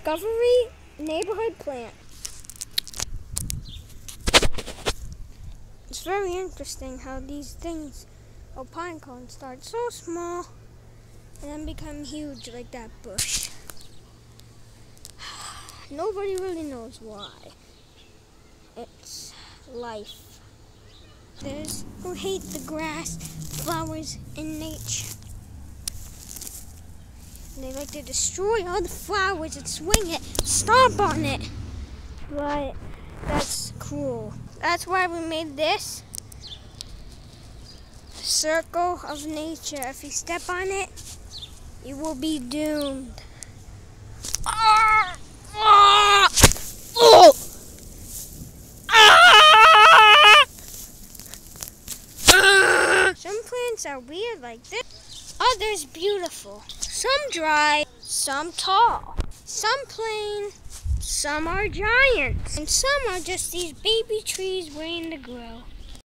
Discovery neighborhood plant. It's very interesting how these things, pine cones, start so small and then become huge like that bush. Nobody really knows why. It's life. There's who hate the grass, flowers, and nature. They like to destroy all the flowers and swing it, stomp on it. But that's cruel. That's why we made this circle of nature. If you step on it, you will be doomed. Some plants are weird like this, others beautiful. Some dry, some tall, some plain, some are giants, and some are just these baby trees waiting to grow.